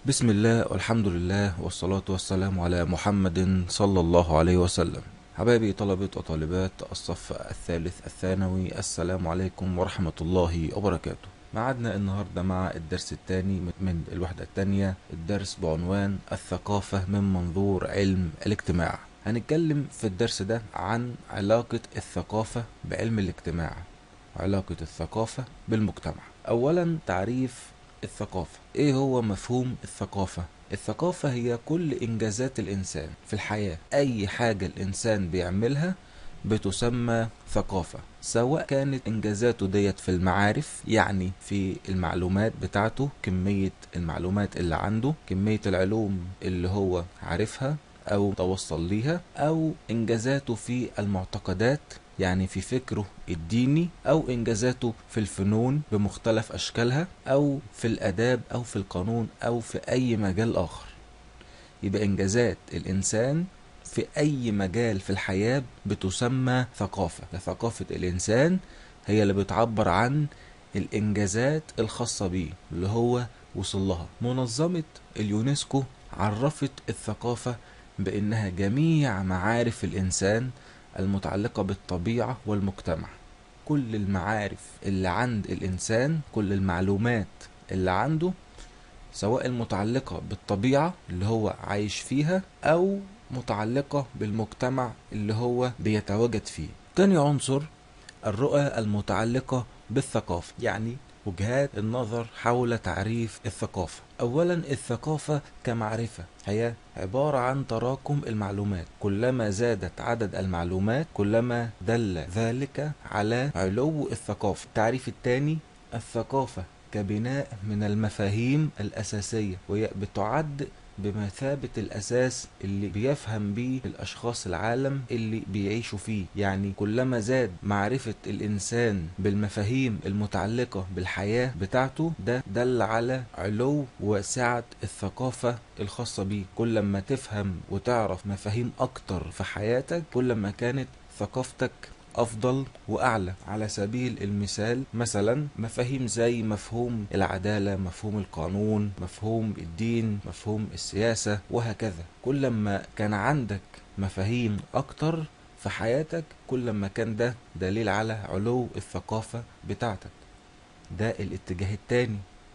بسم الله والحمد لله والصلاة والسلام على محمد صلى الله عليه وسلم. حبايبي طلبة وطالبات الصف الثالث الثانوي، السلام عليكم ورحمة الله وبركاته. معادنا النهاردة مع الدرس الثاني من الوحدة الثانية، الدرس بعنوان الثقافة من منظور علم الاجتماع. هنتكلم في الدرس ده عن علاقة الثقافة بعلم الاجتماع، علاقة الثقافة بالمجتمع. أولا تعريف الثقافة. ايه هو مفهوم الثقافة؟ الثقافة هي كل انجازات الانسان في الحياة. اي حاجة الانسان بيعملها بتسمى ثقافة، سواء كانت انجازاته ديت في المعارف، يعني في المعلومات بتاعته، كمية المعلومات اللي عنده، كمية العلوم اللي هو عارفها او توصل ليها، او انجازاته في المعتقدات، يعني في فكره الديني، او انجازاته في الفنون بمختلف اشكالها، او في الاداب، او في القانون، او في اي مجال اخر. يبقى انجازات الانسان في اي مجال في الحياة بتسمى ثقافة. ثقافة الانسان هي اللي بتعبر عن الانجازات الخاصة بيه اللي هو وصل لها. منظمة اليونسكو عرفت الثقافة بانها جميع معارف الانسان المتعلقة بالطبيعة والمجتمع. كل المعارف اللي عند الانسان، كل المعلومات اللي عنده، سواء المتعلقة بالطبيعة اللي هو عايش فيها، أو متعلقة بالمجتمع اللي هو بيتواجد فيه. تاني عنصر الرؤى المتعلقة بالثقافة، يعني وجهات النظر حول تعريف الثقافة. أولا الثقافة كمعرفة هي عبارة عن تراكم المعلومات. كلما زادت عدد المعلومات كلما دل ذلك على علو الثقافة. التعريف الثاني، الثقافة كبناء من المفاهيم الأساسية، وهي بتعد بمثابة الأساس اللي بيفهم بيه الأشخاص العالم اللي بيعيشوا فيه. يعني كلما زاد معرفة الإنسان بالمفاهيم المتعلقة بالحياة بتاعته، ده دل على علو وسعة الثقافة الخاصة بيه. كل ما تفهم وتعرف مفاهيم أكتر في حياتك، كل ما كانت ثقافتك أفضل وأعلى. على سبيل المثال، مثلا مفاهيم زي مفهوم العدالة، مفهوم القانون، مفهوم الدين، مفهوم السياسة، وهكذا. كل ما كان عندك مفاهيم أكتر في حياتك، كل ما كان ده دليل على علو الثقافة بتاعتك. ده الاتجاه التاني.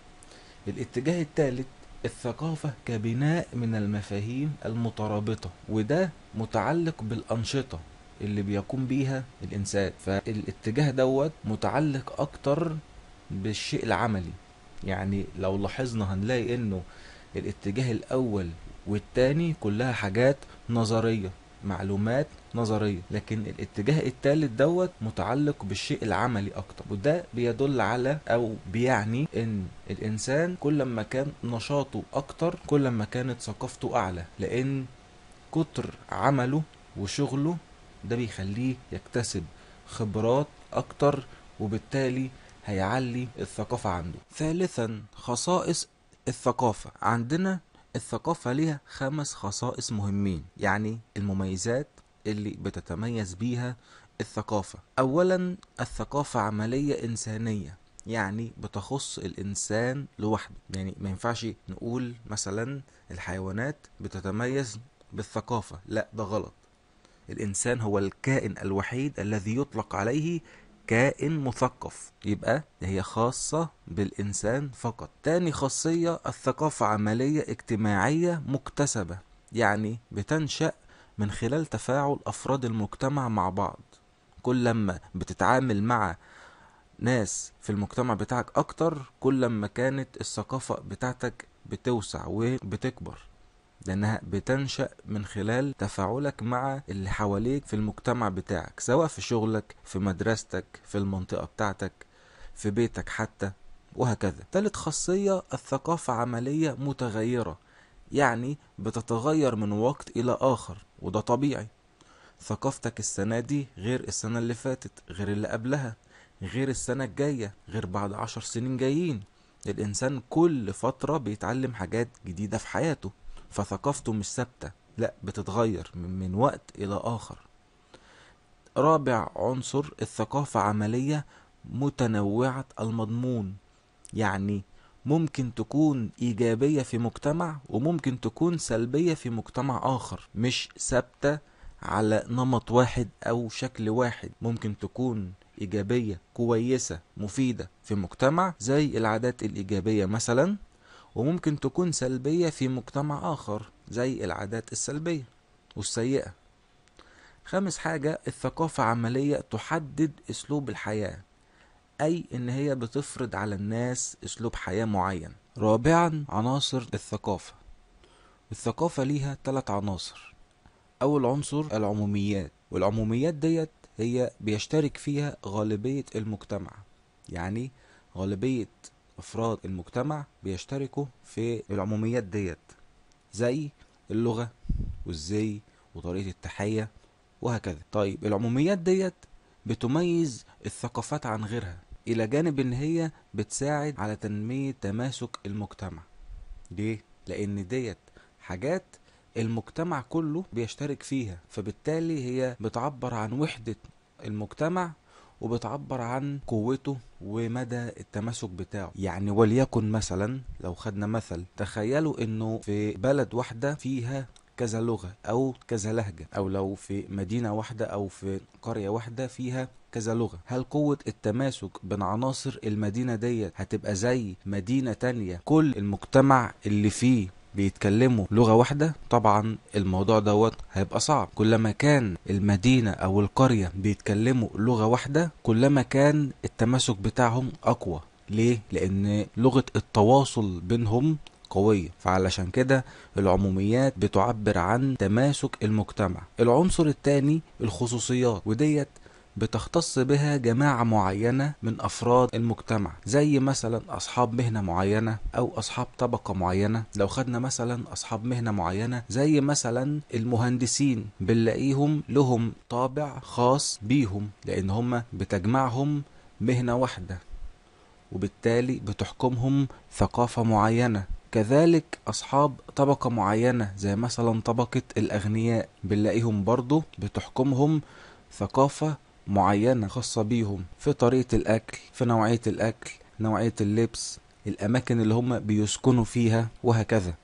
الاتجاه التالت، الثقافة كبناء من المفاهيم المترابطة، وده متعلق بالأنشطة اللي بيقوم بيها الإنسان. فالاتجاه دوت متعلق أكتر بالشيء العملي. يعني لو لاحظنا هنلاقي إنه الاتجاه الأول والتاني كلها حاجات نظرية، معلومات نظرية، لكن الاتجاه التالت دوت متعلق بالشيء العملي اكتر. وده بيدل على او بيعني ان الانسان كل ما كان نشاطه اكتر كل ما كانت ثقافته اعلى، لان كتر عمله وشغله ده بيخليه يكتسب خبرات اكتر، وبالتالي هيعلي الثقافة عنده. ثالثا خصائص الثقافة. عندنا الثقافة ليها 5 خصائص مهمين، يعني المميزات اللي بتتميز بيها الثقافة. اولا الثقافة عملية انسانية، يعني بتخص الانسان لوحده. يعني ما ينفعش نقول مثلا الحيوانات بتتميز بالثقافة، لا ده غلط. الإنسان هو الكائن الوحيد الذي يطلق عليه كائن مثقف، يبقى هي خاصة بالإنسان فقط. تاني خاصية، الثقافة عملية اجتماعية مكتسبة، يعني بتنشأ من خلال تفاعل أفراد المجتمع مع بعض. كل لما بتتعامل مع ناس في المجتمع بتاعك أكتر، كل لما كانت الثقافة بتاعتك بتوسع وبتكبر، لأنها بتنشأ من خلال تفاعلك مع اللي حواليك في المجتمع بتاعك، سواء في شغلك، في مدرستك، في المنطقة بتاعتك، في بيتك حتى، وهكذا. ثالث خاصية، الثقافة عملية متغيرة، يعني بتتغير من وقت إلى آخر، وده طبيعي. ثقافتك السنة دي غير السنة اللي فاتت، غير اللي قبلها، غير السنة الجاية، غير بعد 10 سنين جايين. الإنسان كل فترة بيتعلم حاجات جديدة في حياته، فثقافته مش ثابتة، لا بتتغير من وقت إلى آخر. رابع عنصر، الثقافة عملية متنوعة المضمون، يعني ممكن تكون إيجابية في مجتمع وممكن تكون سلبية في مجتمع آخر، مش ثابتة على نمط واحد أو شكل واحد. ممكن تكون إيجابية كويسة مفيدة في مجتمع زي العادات الإيجابية مثلا، وممكن تكون سلبية في مجتمع آخر زي العادات السلبية والسيئة. خامس حاجة، الثقافة عملية تحدد أسلوب الحياة، أي إن هي بتفرض على الناس أسلوب حياة معين. رابعا، عناصر الثقافة. الثقافة ليها 3 عناصر. أول عنصر العموميات، والعموميات ديت هي بيشترك فيها غالبية المجتمع، يعني غالبية أفراد المجتمع بيشتركوا في العموميات ديت، زي اللغة والزي وطريقة التحية وهكذا. طيب العموميات ديت بتميز الثقافات عن غيرها، إلى جانب إن هي بتساعد على تنمية تماسك المجتمع. ليه؟ لأن ديت حاجات المجتمع كله بيشترك فيها، فبالتالي هي بتعبر عن وحدة المجتمع وبتعبر عن قوته ومدى التماسك بتاعه. يعني وليكن مثلا لو خدنا مثل، تخيلوا انه في بلد واحدة فيها كذا لغة او كذا لهجة، او لو في مدينة واحدة او في قرية واحدة فيها كذا لغة، هل قوة التماسك بين عناصر المدينة ديت هتبقى زي مدينة تانية كل المجتمع اللي فيه بيتكلموا لغة واحدة؟ طبعا الموضوع دوت هيبقى صعب. كلما كان المدينة او القرية بيتكلموا لغة واحدة كلما كان التماسك بتاعهم اقوى. ليه؟ لان لغة التواصل بينهم قوية، فعلشان كده العموميات بتعبر عن تماسك المجتمع. العنصر الثاني الخصوصيات، وديت بتختص بها جماعة معينة من أفراد المجتمع، زي مثلا أصحاب مهنة معينة أو أصحاب طبقة معينة. لو خدنا مثلا أصحاب مهنة معينة زي مثلا المهندسين، بنلاقيهم لهم طابع خاص بيهم لأن هم بتجمعهم مهنة واحدة، وبالتالي بتحكمهم ثقافة معينة. كذلك أصحاب طبقة معينة زي مثلا طبقة الأغنياء، بنلاقيهم برضو بتحكمهم ثقافة معينة خاصة بيهم في طريقة الأكل، في نوعية الأكل، نوعية اللبس، الأماكن اللي هم بيسكنوا فيها وهكذا.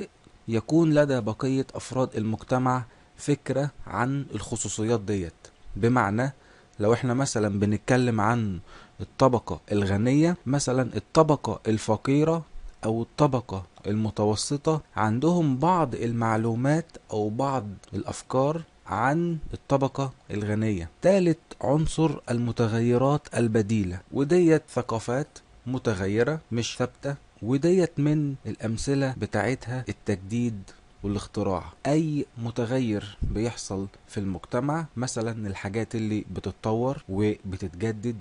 ويكون لدى بقية أفراد المجتمع فكرة عن الخصوصيات ديت. بمعنى لو احنا مثلا بنتكلم عن الطبقة الغنية، مثلا الطبقة الفقيرة أو الطبقة المتوسطة عندهم بعض المعلومات أو بعض الأفكار عن الطبقة الغنية. ثالث عنصر المتغيرات البديلة، وديت ثقافات متغيرة مش ثابتة، وديت من الأمثلة بتاعتها التجديد والاختراع. أي متغير بيحصل في المجتمع، مثلا الحاجات اللي بتتطور وبتتجدد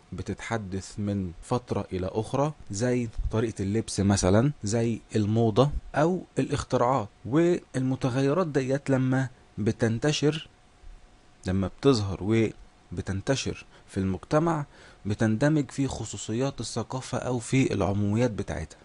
وبتتحدث من فترة إلى أخرى، زي طريقة اللبس مثلا، زي الموضة أو الاختراعات. والمتغيرات ديت لما بتنتشر، لما بتظهر وبتنتشر في المجتمع، بتندمج في خصوصيات الثقافة أو في العموميات بتاعتها.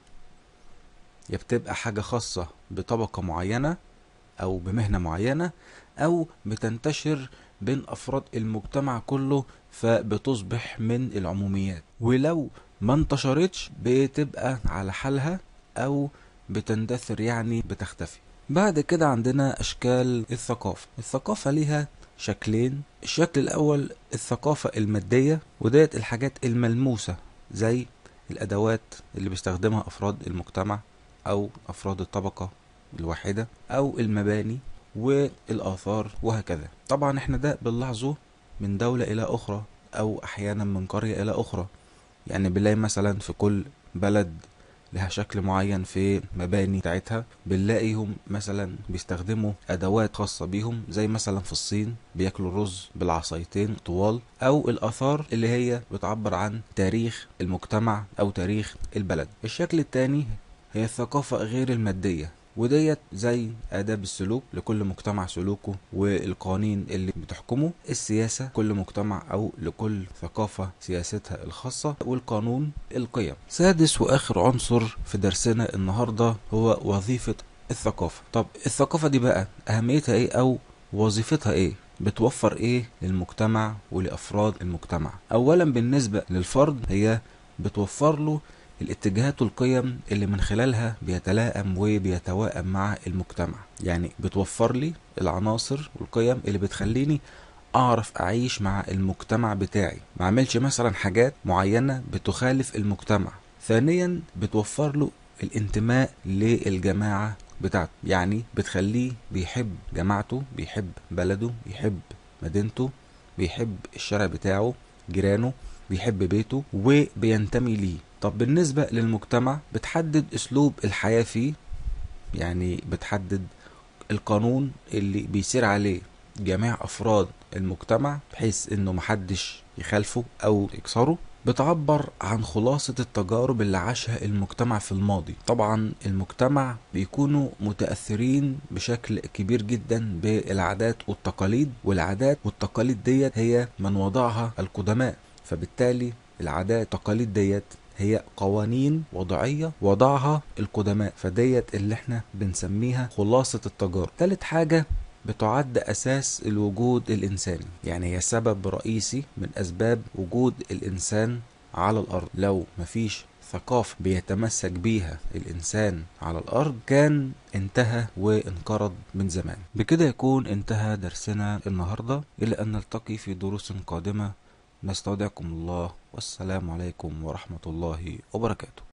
يا بتبقى حاجة خاصة بطبقة معينة أو بمهنة معينة، أو بتنتشر بين أفراد المجتمع كله فبتصبح من العموميات. ولو ما انتشرتش بتبقى على حالها أو بتندثر، يعني بتختفي. بعد كده عندنا أشكال الثقافة. الثقافة ليها شكلين. الشكل الأول الثقافة المادية، وديت الحاجات الملموسة زي الأدوات اللي بيستخدمها أفراد المجتمع أو أفراد الطبقة الواحدة، أو المباني والآثار وهكذا. طبعا احنا ده بنلاحظه من دولة إلى أخرى أو أحيانا من قرية إلى أخرى. يعني بنلاقي مثلا في كل بلد لها شكل معين في مباني بتاعتها، بنلاقيهم مثلا بيستخدموا أدوات خاصة بيهم، زي مثلا في الصين بياكلوا الرز بالعصايتين طوال، أو الآثار اللي هي بتعبر عن تاريخ المجتمع أو تاريخ البلد. الشكل التاني هي الثقافة غير المادية، وديت زي آداب السلوك، لكل مجتمع سلوكه والقوانين اللي بتحكمه، السياسة كل مجتمع أو لكل ثقافة سياستها الخاصة، والقانون القيم. سادس وآخر عنصر في درسنا النهاردة هو وظيفة الثقافة. طب الثقافة دي بقى أهميتها إيه أو وظيفتها إيه؟ بتوفر إيه للمجتمع ولأفراد المجتمع؟ أولا بالنسبة للفرد، هي بتوفر له الاتجاهات والقيم اللي من خلالها بيتلائم وبيتوائم مع المجتمع. يعني بتوفر لي العناصر والقيم اللي بتخليني اعرف اعيش مع المجتمع بتاعي، ما اعملش مثلا حاجات معينة بتخالف المجتمع. ثانيا بتوفر له الانتماء للجماعة بتاعته، يعني بتخليه بيحب جماعته، بيحب بلده، بيحب مدينته، بيحب الشارع بتاعه، جيرانه، بيحب بيته وبينتمي ليه. طب بالنسبة للمجتمع بتحدد اسلوب الحياة فيه، يعني بتحدد القانون اللي بيسير عليه جميع افراد المجتمع بحيث انه محدش يخالفه او يكسره. بتعبر عن خلاصة التجارب اللي عاشها المجتمع في الماضي. طبعا المجتمع بيكونوا متأثرين بشكل كبير جدا بالعادات والتقاليد، والعادات والتقاليد ديت هي من وضعها القدماء، فبالتالي العادات والتقاليد ديت هي قوانين وضعية وضعها القدماء، فديت اللي احنا بنسميها خلاصة التجارب. تالت حاجة بتعد أساس الوجود الإنساني، يعني هي سبب رئيسي من أسباب وجود الإنسان على الأرض. لو مفيش ثقافة بيتمسك بيها الإنسان على الأرض كان انتهى وانقرض من زمان. بكده يكون انتهى درسنا النهاردة، إلى أن نلتقي في دروس قادمة. نستودعكم الله، والسلام عليكم ورحمة الله وبركاته.